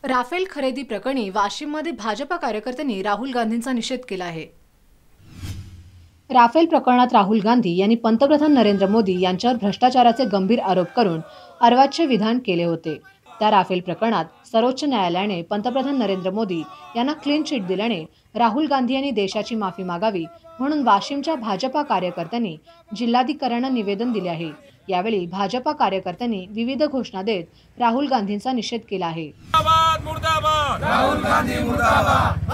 Rafale खरेदी प्रकरणी वाशिममध्ये भाजपा कार्यकर्त्यांनी राहुल गांधींचा निषेध केला आहे। राफेल प्रकरणात राहुल गांधी यांनी पंतप्रधान नरेंद्र मोदी यांच्यावर भ्रष्टाचाराचे गंभीर आरोप करून अर्वाच्य विधान केले होते। त्या राफेल प्रकरणात सर्वोच्च न्यायालयाने पंतप्रधान नरेंद्र मोदी यांना क्लीन चिट दिल्याने राहुल गांधी यांनी देशाची माफी मागावी म्हणून वाशिमच्या भाजपा कार्यकर्त्यांनी जिल्हाधिकाऱ्यांना निवेदन दिले आहे। यावेळी भाजपा कार्यकर्त्यांनी विविध घोषणा देत राहुल गांधींचा निषेध केला आहे। मुर्दाबाद, मुर्दाबाद, राहुल गांधी मुर्दाबाद।